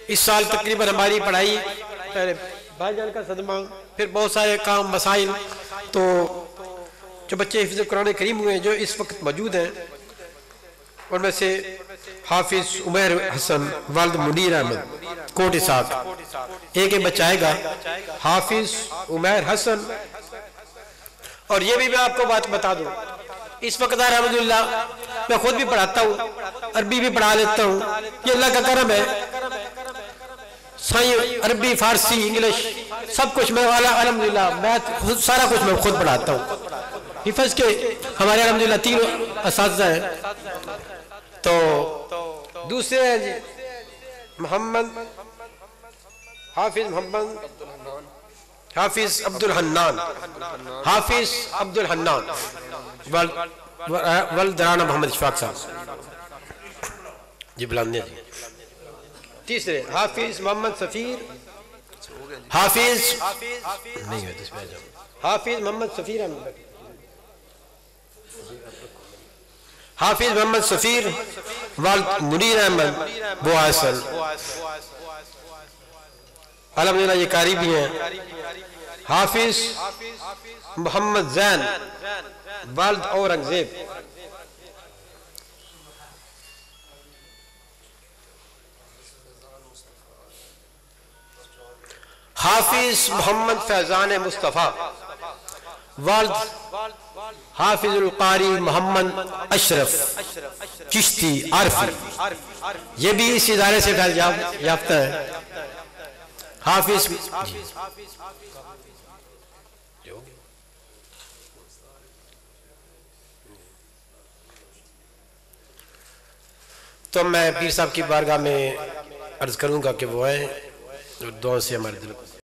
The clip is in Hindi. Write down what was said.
इस साल तकरीबन हमारी पढ़ाई भाईजान का सदमा, फिर बहुत सारे काम मसाइल, तो जो बच्चे हिफ्ज़ कुरान करीम हुए हैं जो इस वक्त मौजूद हैं उनमें से हाफिज उमैर हसन वालिद मुनीर अहमद कोटी साहब, एक बच्चा आएगा हाफिज उमैर हसन। और ये भी मैं आपको बात बता दूं, इस वक्त अल्हम्दुलिल्लाह मैं खुद भी पढ़ाता हूँ, अरबी भी पढ़ा लेता हूँ, ये अल्लाह का करम है। साई अरबी फारसी इंग्लिश सब कुछ मैं अल्हम्दुलिल्लाह मैथ सारा कुछ मैं खुद पढ़ाता हूँ। हिफज के हमारे अल्हम्दुलिल्लाह 3 असातिज़ा हैं। तो दूसरे हैं जी मोहम्मद हाफिज अब्दुल हन्नान, हाफिज अब्दुल हन्नान वल्द राना मोहम्मद इशफाक साहब जी बुलाने जी। तीसरे हाफिज मोहम्मद सफीर, हाफिज नहीं है हाफिज मोहम्मद सफीर अहमद, हाफिज मोहम्मद सफीर वालिद मुनीर अहमद बुआसल, अल्हम्दुलिल्लाह ये कारी भी हैं। हाफिज मोहम्मद जैन वालिद औरंगजेब, हाफिज मोहम्मद फैजान मुस्तफ़ा वालिद हाफिजुल कारी मोहम्मद अशरफ चिश्ती आरफी, ये भी इस इदारे से फैज याफ्ता है। हाफिज तो मैं पीर साहब की बारगाह में अर्ज करूंगा कि वो आए और दुआ से हमारे दिल को